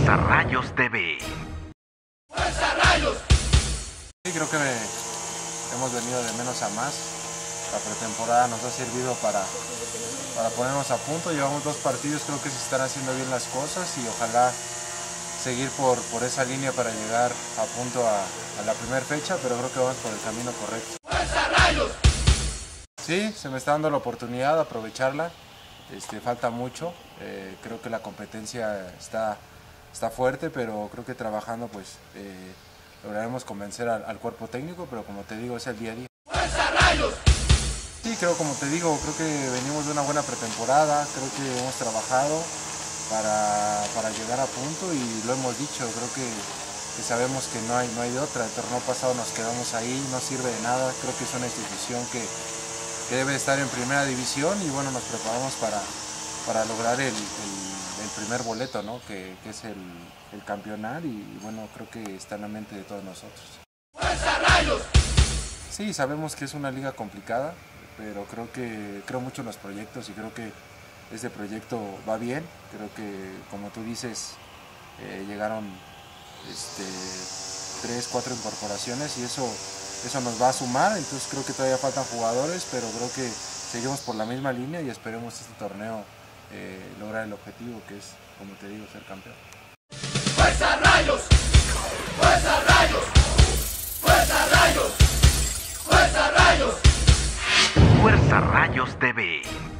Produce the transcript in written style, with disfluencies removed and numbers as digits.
Fuerza Rayos TV. ¡Fuerza Rayos! Sí, creo que hemos venido de menos a más. La pretemporada nos ha servido para ponernos a punto. Llevamos 2 partidos, creo que se están haciendo bien las cosas y ojalá seguir por esa línea para llegar a punto a la primera fecha, pero creo que vamos por el camino correcto. ¡Fuerza Rayos! Sí, se me está dando la oportunidad de aprovecharla. Falta mucho, creo que la competencia está fuerte, pero creo que trabajando pues lograremos convencer al cuerpo técnico, pero como te digo, es el día a día. ¡Fuerza Rayos! Sí, creo que venimos de una buena pretemporada, creo que hemos trabajado para llegar a punto y lo hemos dicho, creo que sabemos que no hay de otra. El torneo pasado nos quedamos ahí, no sirve de nada, creo que es una institución que debe estar en primera división y bueno, nos preparamos para lograr el primer boleto, ¿no? que es el campeonar y bueno, creo que está en la mente de todos nosotros. ¡Fuerza Rayos! Sí, sabemos que es una liga complicada, pero creo mucho en los proyectos y creo que este proyecto va bien. Creo que, como tú dices, llegaron 3, 4 incorporaciones y eso nos va a sumar, entonces creo que todavía faltan jugadores, pero creo que seguimos por la misma línea y esperemos este torneo lograr el objetivo, que es, como te digo, ser campeón. ¡Fuerza Rayos! ¡Fuerza Rayos! ¡Fuerza Rayos! ¡Fuerza Rayos! Fuerza Rayos TV.